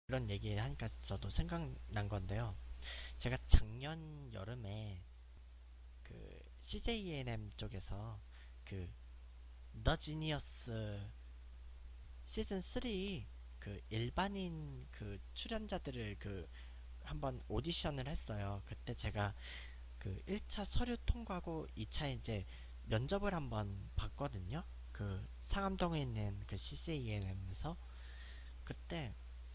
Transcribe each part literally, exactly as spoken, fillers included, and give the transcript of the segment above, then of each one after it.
그런 얘기 하니까 저도 생각난 건데요. 제가 작년 여름에 그 씨제이이엔엠 쪽에서 그 더 지니어스 시즌 삼 그 일반인 그 출연자들을 그 한번 오디션을 했어요. 그때 제가 그 일 차 서류 통과하고 이 차 이제 면접을 한번 봤거든요. 그 상암동에 있는 그 씨제이이엔엠에서 그때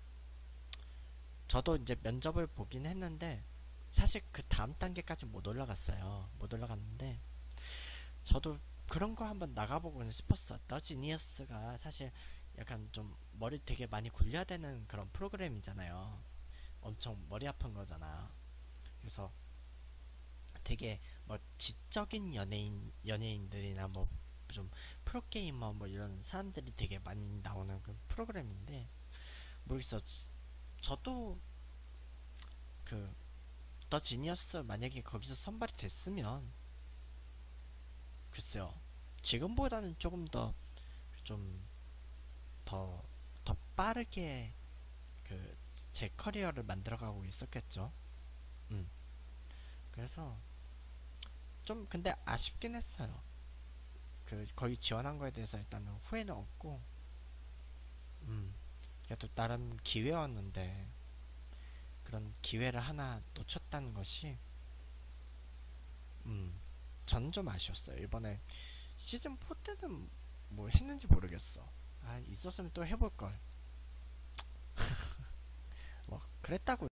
저도 이제 면접을 보긴 했는데 사실 그 다음 단계까지 못 올라갔어요. 못 올라갔는데 저도 그런 거 한번 나가보고는 싶었어. 더 지니어스가 사실 약간 좀 머리 되게 많이 굴려야 되는 그런 프로그램이잖아요. 엄청 머리 아픈 거잖아. 그래서 되게 뭐 지적인 연예인 연예인들이나 뭐 좀 프로게이머 뭐 이런 사람들이 되게 많이 나오는 그 프로그램인데 모르겠어. 저도 그 더 지니어스 만약에 거기서 선발이 됐으면 글쎄요. 지금보다는 조금 더 좀 더 더 빠르게 그 제 커리어를 만들어가고 있었겠죠. 음. 그래서 좀 근데 아쉽긴 했어요. 그 거의 지원한 거에 대해서 일단은 후회는 없고, 음. 그래도 나름 기회였는데 그런 기회를 하나 놓쳤다는 것이, 음. 전 좀 아쉬웠어요. 이번에 시즌 사 때는 뭐 했는지 모르겠어. 아, 있었으면 또 해볼 걸. 뭐 그랬다고